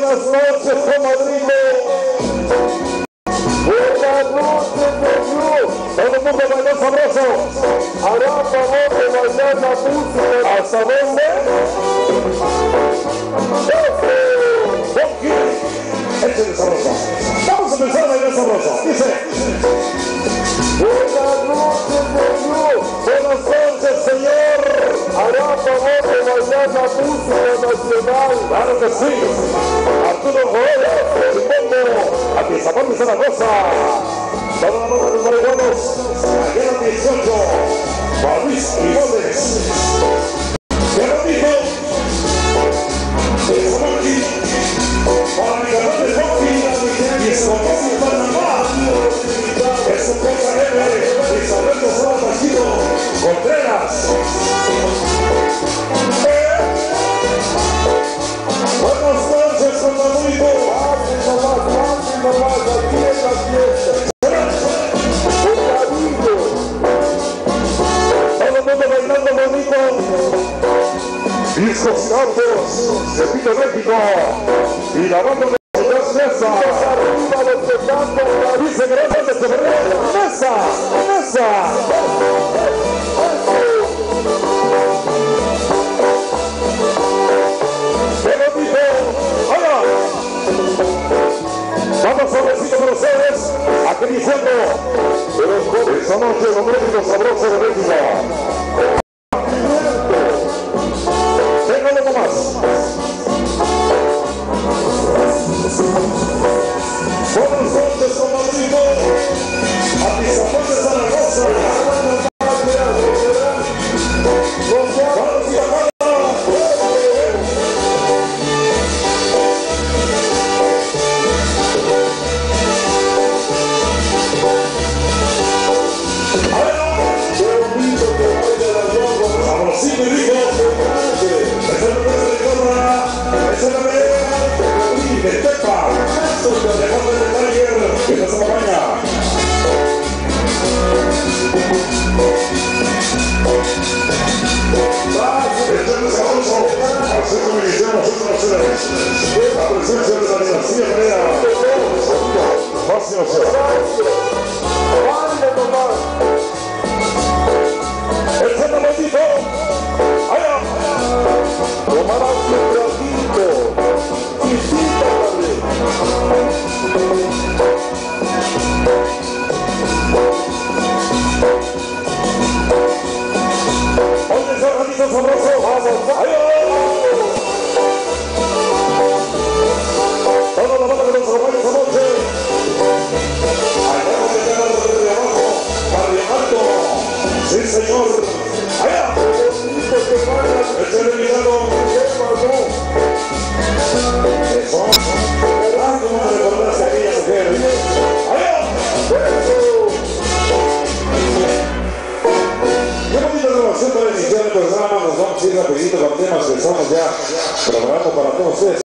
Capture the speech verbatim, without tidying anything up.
Buenas noches, comadrito. Buenas noches, Dios. Todo el mundo bailó sabroso. Hará favor de bailar la música. ¿Hasta dónde? ¡Funky! Échale sabroso. Vamos a empezar a bailar sabroso. Dice. Buenas noches, Dios. Buenas noches, señor. Hará favor de bailar la música nacional. Claro que sí. Arturo Joel, supongo, a Tizapán de Zaragoza. Toda la banda de los marihuanos, allá en dieciocho, Luis Quiroles. ¡Qué bonito! Es Funky, para mi canal de Funky, y Escopón y Panamá. Es un poco alegre, Isabel Lozada Tachido, Contreras. Buenas noches, compadrito. Pasen nomás, pasen nomás, aquí es la fiesta. Bocadillo. Todo el mundo bailando bonito. Discos Campos, Cepito México y la banda de Ciudad Mesa. Arriba los que cantan, dice gracias de febrero. Mesa, Mesa. Vamos suavecito con ustedes, acariciando esta noche los médicos sabrosos de México. Téngalo nomás. Buenas noches, compadrito. A Tizapán de Zaragoza. La presencia de la dinastía Perea. Fácil o sea. El centro bendito. Allá. Tomarás tu traguito. Y píntale. Oye, ese ratito sabroso. Vamos. Allá. Toda la banda de los caballos esta noche. Allá donde queda el de abajo, Barrio Alto. Sí, señor. Allá. Este es el milagro. Eso. Ah, cómo me recordaste a aquella mujer. Allá. Qué bonita grabación para iniciar el programa. Nos vamos a ir rapidito con temas que estamos ya programando para todos ustedes.